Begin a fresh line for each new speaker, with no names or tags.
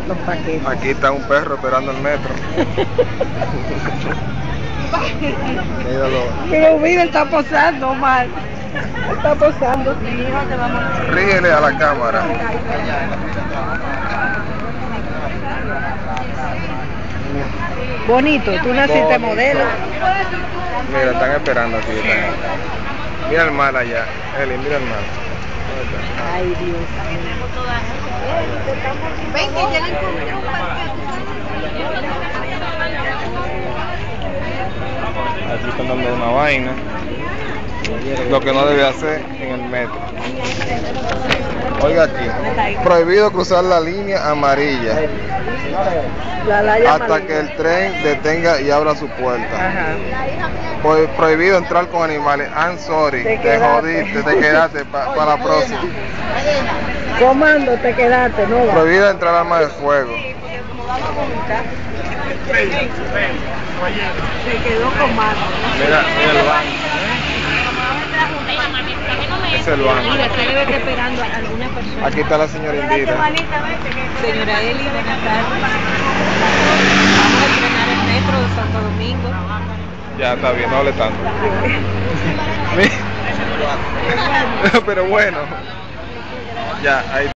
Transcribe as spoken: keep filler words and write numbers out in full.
los paquetes.
Aquí está un perro esperando el metro.
Pero mira, está posando, Omar. Está posando.
Ríele a la cámara.
Bonito, tú naciste
Bonito.
modelo.
Mira, están esperando aquí. Están. Mira el mar allá. Eli, mira el mar.
Ay, Dios. Ven que ya le encontré un
Aquí están dando una vaina. Lo que no debe hacer en el metro. Oiga aquí. Prohibido cruzar la línea amarilla.
La laya
Hasta
amarilla.
que el tren detenga y abra su puerta.
Ajá.
Pro- Prohibido entrar con animales. I'm sorry.
Te
Te,
quedaste.
jodiste. Te quedaste pa- para la próxima.
Comando, te quedaste, no va.
Prohibido entrar arma de fuego.
Se quedó comando.
Mira, mira el banco. Es el banco.
Mira, se debe estar esperando a alguna persona.
Aquí está la señora Indira.
Señora Eli, buenas tardes. Vamos a estrenar el metro de Santo Domingo.
Ya está bien, no hable tanto. Pero bueno. Ya, ahí.